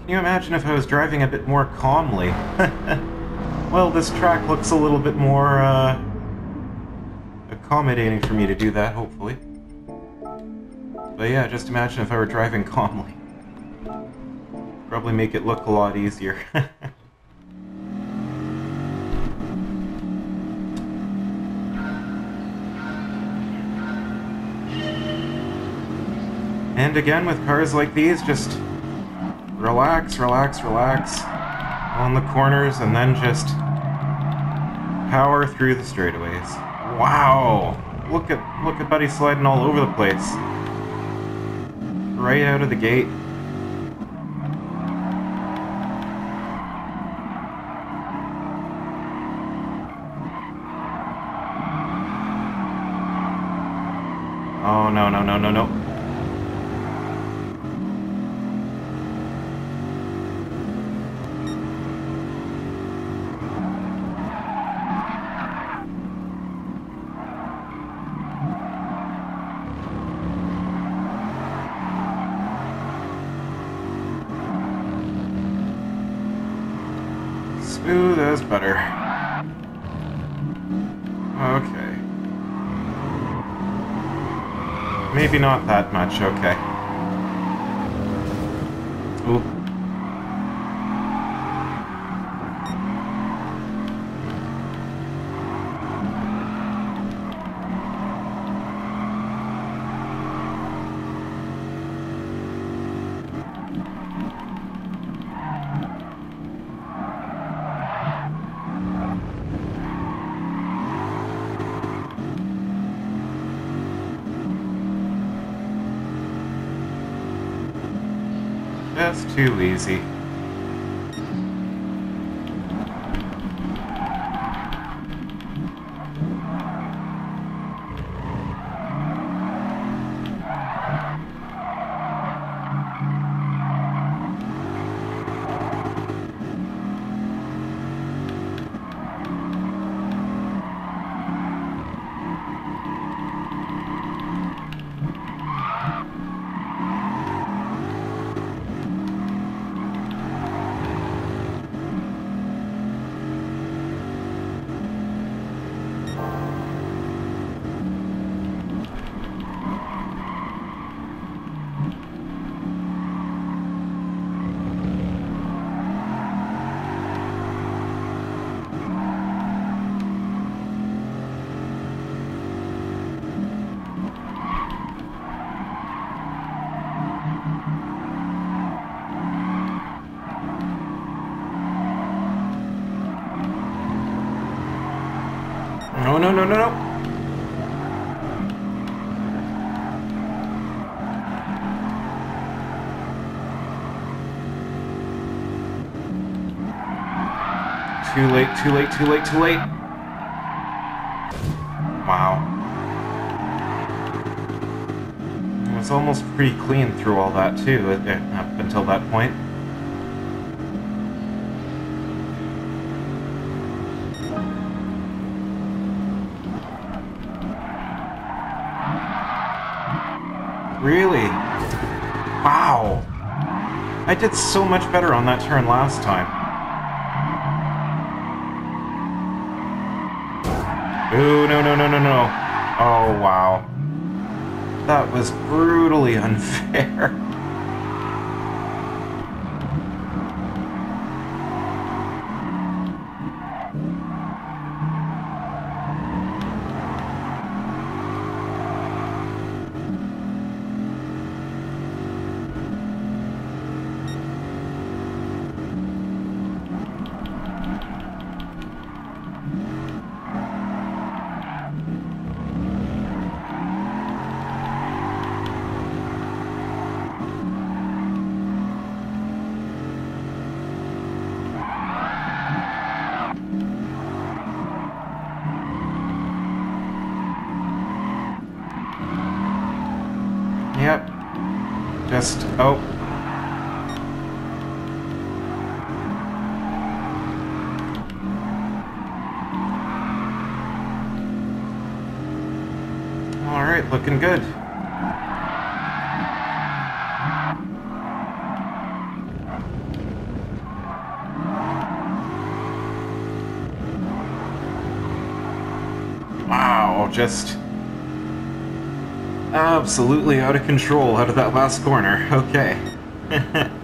Can you imagine if I was driving a bit more calmly? Well, this track looks a little bit more, accommodating for me to do that, hopefully. But yeah, just imagine if I were driving calmly. Probably make it look a lot easier. And again, with cars like these, just relax, relax, relax on the corners, and then just power through the straightaways. Wow! Look at Buddy sliding all over the place. Right out of the gate. Oh, no, no, no, no, no. Smooth as butter. Okay. Maybe not that much, okay. Oop. That's too easy. No, no, no, no, no. Too late, too late, too late, too late. Wow. It was almost pretty clean through all that, too, up until that point. Really? Wow. I did so much better on that turn last time. Ooh, no, no, no, no, no. Oh, wow. That was brutally unfair. Yep. Just, oh. Alright, looking good. Wow, just absolutely out of control out of that last corner. Okay.